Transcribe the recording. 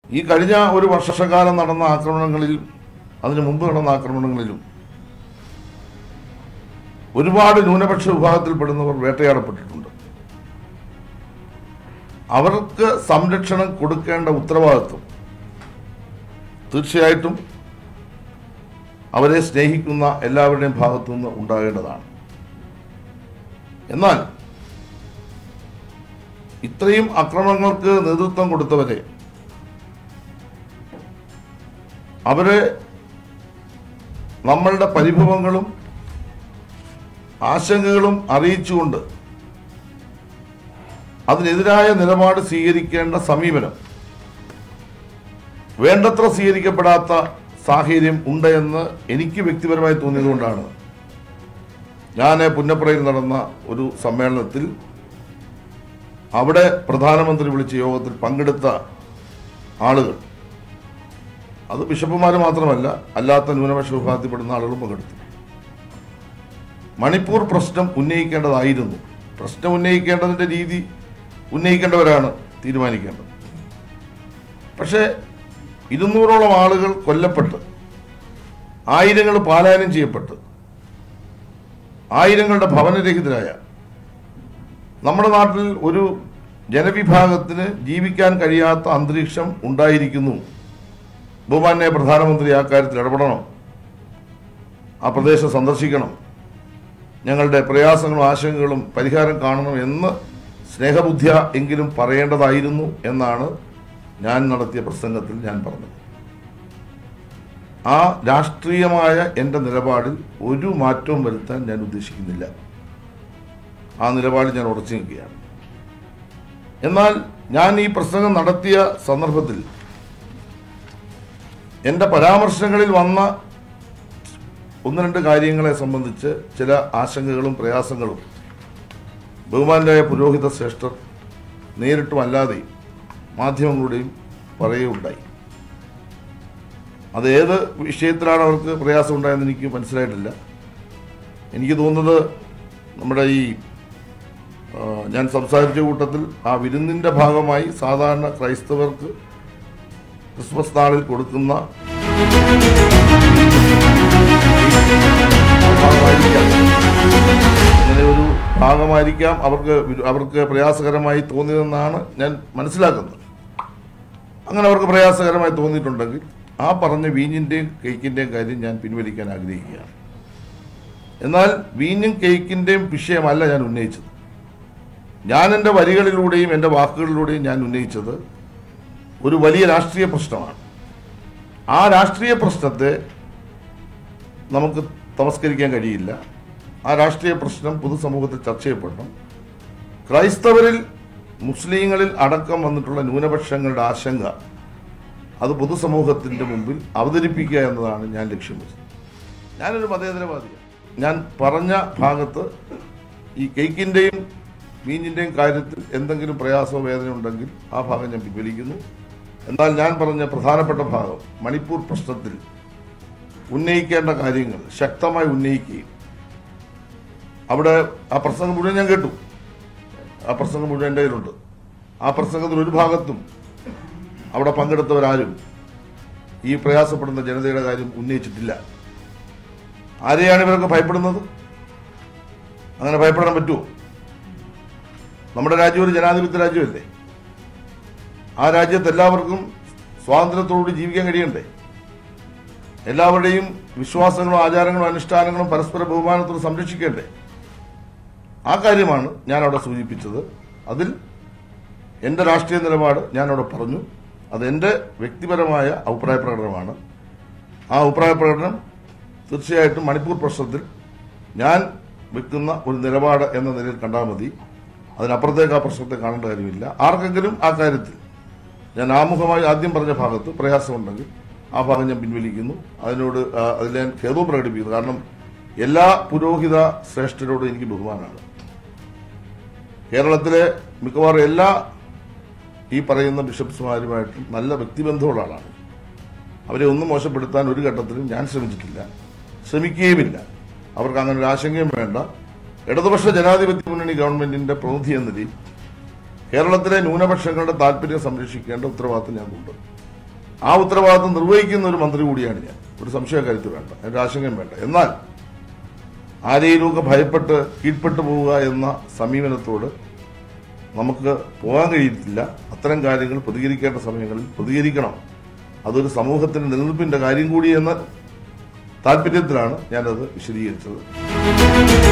ഈ കഴിഞ്ഞ ഒരു വർഷക്കാലം നടന്ന ആക്രമണങ്ങളിലും അതിനു മുമ്പ് നടന്ന ആക്രമണങ്ങളിലും ഒരുപാട് ന്യൂനപക്ഷ വിഭാഗത്തിൽപ്പെടുന്നവർ വേട്ടയാടപ്പെട്ടിട്ടുണ്ട്. അവർക്ക് സംരക്ഷണം കൊടുക്കേണ്ട ഉത്തരവാദിത്വം തീർച്ചയായിട്ടും അവരെ സ്നേഹിക്കുന്ന എല്ലാവരുടെയും ഭാഗത്തു നിന്ന് ഉണ്ടാകേണ്ടതാണ്. എന്നാൽ ഇത്രയും ആക്രമണങ്ങൾക്ക് നേതൃത്വം കൊടുത്തവരെ അവരെ നമ്മളുടെ പരിഭവങ്ങളും ആശങ്കകളും അറിയിച്ചുകൊണ്ട് അതിനെതിരായ നിലപാട് സ്വീകരിക്കേണ്ട സമീപനം വേണ്ടത്ര സ്വീകരിക്കപ്പെടാത്ത സാഹചര്യം ഉണ്ട് എന്ന് എനിക്ക് വ്യക്തിപരമായി തോന്നിയതുകൊണ്ടാണ് ഞാൻ പുന്നപ്രയിൽ നടന്ന ഒരു സമ്മേളനത്തിൽ അവിടെ പ്രധാനമന്ത്രി വിളിച്ച യോഗത്തിൽ പങ്കെടുത്ത ആളുകൾ, അത് ബിഷപ്പുമാർ മാത്രമല്ല, അല്ലാത്ത ന്യൂനപക്ഷ വിഭാഗത്തിൽപ്പെടുന്ന ആളുകളും പങ്കെടുത്തു. മണിപ്പൂർ പ്രശ്നം ഉന്നയിക്കേണ്ടതായിരുന്നു. പ്രശ്നം ഉന്നയിക്കേണ്ടതിൻ്റെ രീതി ഉന്നയിക്കേണ്ടവരാണ് തീരുമാനിക്കേണ്ടത്. പക്ഷേ 200ഓളം ആളുകൾ കൊല്ലപ്പെട്ട്, ആയിരങ്ങൾ പലായനം ചെയ്യപ്പെട്ട്, ആയിരങ്ങളുടെ ഭവനരഹിതരായ നമ്മുടെ നാട്ടിൽ ഒരു ജനവിഭാഗത്തിന് ജീവിക്കാൻ കഴിയാത്ത അന്തരീക്ഷം ഉണ്ടായിരിക്കുന്നു. ബഹുമാന്യ പ്രധാനമന്ത്രി ആ കാര്യത്തിൽ ഇടപെടണം, ആ പ്രദേശം സന്ദർശിക്കണം, ഞങ്ങളുടെ പ്രയാസങ്ങളും ആശങ്കകളും പരിഹാരം കാണണം എന്ന് സ്നേഹബുദ്ധിയ എങ്കിലും പറയേണ്ടതായിരുന്നു എന്നാണ് ഞാൻ നടത്തിയ പ്രസംഗത്തിൽ ഞാൻ പറഞ്ഞത്. ആ രാഷ്ട്രീയമായ എൻ്റെ നിലപാടിൽ ഒരു മാറ്റവും വരുത്താൻ ഞാൻ ഉദ്ദേശിക്കുന്നില്ല. ആ നിലപാടിൽ ഞാൻ ഉറച്ചു നിൽക്കുകയാണ്. എന്നാൽ ഞാൻ ഈ പ്രസംഗം നടത്തിയ സന്ദർഭത്തിൽ എൻ്റെ പരാമർശങ്ങളിൽ വന്ന 1-2 കാര്യങ്ങളെ സംബന്ധിച്ച് ചില ആശങ്കകളും പ്രയാസങ്ങളും ബഹുമാനായ പുരോഹിത ശ്രേഷ്ഠർ നേരിട്ടും അല്ലാതെയും മാധ്യമങ്ങളുടെയും പറയുകയുണ്ടായി. അത് ഏത് വിഷയത്തിലാണ് അവർക്ക് പ്രയാസം ഉണ്ടായെന്ന് എനിക്ക് മനസ്സിലായിട്ടില്ല. എനിക്ക് തോന്നുന്നത് നമ്മുടെ ഈ ഞാൻ സംസാരിച്ച കൂട്ടത്തിൽ ആ വിരുന്നിൻ്റെ ഭാഗമായി സാധാരണ ക്രൈസ്തവർക്ക് ക്രിസ്മസ് നാളിൽ കൊടുക്കുന്ന അങ്ങനെ ഒരു ഭാഗമായിരിക്കാം അവർക്ക് പ്രയാസകരമായി തോന്നിയതെന്നാണ് ഞാൻ മനസ്സിലാക്കുന്നത്. അങ്ങനെ അവർക്ക് പ്രയാസകരമായി തോന്നിയിട്ടുണ്ടെങ്കിൽ ആ പറഞ്ഞ വീഞ്ഞിൻ്റെയും കേക്കിൻ്റെയും കാര്യം ഞാൻ പിൻവലിക്കാൻ ആഗ്രഹിക്കുകയാണ്. എന്നാൽ വീഞ്ഞും കേക്കിൻ്റെയും വിഷയമല്ല ഞാൻ ഉന്നയിച്ചത്. ഞാൻ എൻ്റെ വരികളിലൂടെയും എൻ്റെ വാക്കുകളിലൂടെയും ഞാൻ ഉന്നയിച്ചത് ഒരു വലിയ രാഷ്ട്രീയ പ്രശ്നമാണ്. ആ രാഷ്ട്രീയ പ്രശ്നത്തെ നമുക്ക് തമസ്കരിക്കാൻ കഴിയില്ല. ആ രാഷ്ട്രീയ പ്രശ്നം പൊതുസമൂഹത്തിൽ ചർച്ച ചെയ്യപ്പെടണം. ക്രൈസ്തവരിൽ, മുസ്ലിങ്ങളിൽ അടക്കം വന്നിട്ടുള്ള ന്യൂനപക്ഷങ്ങളുടെ ആശങ്ക അത് പൊതുസമൂഹത്തിൻ്റെ മുമ്പിൽ അവതരിപ്പിക്കുക എന്നതാണ് ഞാൻ ലക്ഷ്യം വെച്ചത്. ഞാനൊരു മതേതരവാദിയാണ്. ഞാൻ പറഞ്ഞ ഭാഗത്ത് ഈ കേക്കിൻ്റെയും വീഞ്ഞിൻ്റെയും കാര്യത്തിൽ എന്തെങ്കിലും പ്രയാസമോ വേദന ഉണ്ടെങ്കിൽ ആ ഭാഗം ഞാൻ പിൻവലിക്കുന്നു. എന്നാൽ ഞാൻ പറഞ്ഞ പ്രധാനപ്പെട്ട ഭാഗം, മണിപ്പൂർ പ്രശ്നത്തിൽ ഉന്നയിക്കേണ്ട കാര്യങ്ങൾ ശക്തമായി ഉന്നയിക്കുകയും അവിടെ ആ പ്രസംഗം മുഴുവൻ ഞാൻ കേട്ടു. ആ പ്രസംഗം മുഴുവൻ എൻ്റെ കയ്യിലുണ്ട്. ആ പ്രസംഗത്തിൽ ഒരു ഭാഗത്തും അവിടെ പങ്കെടുത്തവരാരും ഈ പ്രയാസപ്പെടുന്ന ജനതയുടെ കാര്യം ഉന്നയിച്ചിട്ടില്ല. ആരെയാണ് ഇവരൊക്കെ ഭയപ്പെടുന്നത്? അങ്ങനെ ഭയപ്പെടാൻ പറ്റുമോ? നമ്മുടെ രാജ്യം ഒരു ജനാധിപത്യ രാജ്യമല്ലേ? ആ രാജ്യത്ത് എല്ലാവർക്കും സ്വാതന്ത്ര്യത്തോടുകൂടി ജീവിക്കാൻ കഴിയണ്ടേ? എല്ലാവരുടെയും വിശ്വാസങ്ങളും ആചാരങ്ങളും അനുഷ്ഠാനങ്ങളും പരസ്പര ബഹുമാനത്തോട് സംരക്ഷിക്കേണ്ടേ? ആ കാര്യമാണ് ഞാനവിടെ സൂചിപ്പിച്ചത്. അതിൽ എൻ്റെ രാഷ്ട്രീയ നിലപാട് ഞാനവിടെ പറഞ്ഞു. അത് എൻ്റെ വ്യക്തിപരമായ അഭിപ്രായ പ്രകടനമാണ്. ആ അഭിപ്രായ പ്രകടനം തീർച്ചയായിട്ടും മണിപ്പൂർ പ്രശ്നത്തിൽ ഞാൻ വെക്കുന്ന ഒരു നിലപാട് എന്ന നിലയിൽ കണ്ടാൽ മതി. അതിനപ്പുറത്തേക്ക് ആ പ്രശ്നത്തെ കാണേണ്ട കാര്യമില്ല. ആർക്കെങ്കിലും ആ കാര്യത്തിൽ ഞാൻ ആമുഖമായി ആദ്യം പറഞ്ഞ ഭാഗത്ത് പ്രയാസമുണ്ടെങ്കിൽ ആ ഭാഗം ഞാൻ പിൻവലിക്കുന്നു. അതിൽ ഞാൻ ഖേദവും പ്രകടിപ്പിക്കുന്നു. കാരണം എല്ലാ പുരോഹിത ശ്രേഷ്ഠരോടും എനിക്ക് ബഹുമാനമാണ്. കേരളത്തിലെ മിക്കവാറും എല്ലാ ഈ പറയുന്ന ബിഷപ്സുമാരുമായിട്ടും നല്ല വ്യക്തിബന്ധമുള്ള ആളാണ്. അവരെ ഒന്നും മോശപ്പെടുത്താൻ ഒരു ഘട്ടത്തിലും ഞാൻ ശ്രമിച്ചിട്ടില്ല, ശ്രമിക്കുകയുമില്ല. അവർക്ക് അങ്ങനെ ഒരു ആശങ്കയും വേണ്ട. ഇടതുപക്ഷ ജനാധിപത്യ മുന്നണി ഗവൺമെന്റിന്റെ പ്രതിനിധി എന്ന നിലയിൽ കേരളത്തിലെ ന്യൂനപക്ഷങ്ങളുടെ താല്പര്യം സംരക്ഷിക്കേണ്ട ഉത്തരവാദിത്തം ഞങ്ങൾക്കുണ്ട്. ആ ഉത്തരവാദിത്വം നിർവഹിക്കുന്ന ഒരു മന്ത്രി കൂടിയാണ് ഞാൻ. ഒരു സംശയ കാര്യത്തിൽ വേണ്ട, അതിന്റെ ആശങ്കയും വേണ്ട. എന്നാൽ ആരെയിലുമൊക്കെ ഭയപ്പെട്ട് കീഴ്പ്പെട്ടു പോവുക എന്ന സമീപനത്തോട് നമുക്ക് പോകാൻ കഴിയത്തില്ല. അത്തരം കാര്യങ്ങൾ പ്രതികരിക്കേണ്ട സമയങ്ങളിൽ പ്രതികരിക്കണം. അതൊരു സമൂഹത്തിന്റെ നിലനിൽപ്പിന്റെ കാര്യം കൂടി എന്ന താല്പര്യത്തിലാണ് ഞാനത് വിശദീകരിച്ചത്.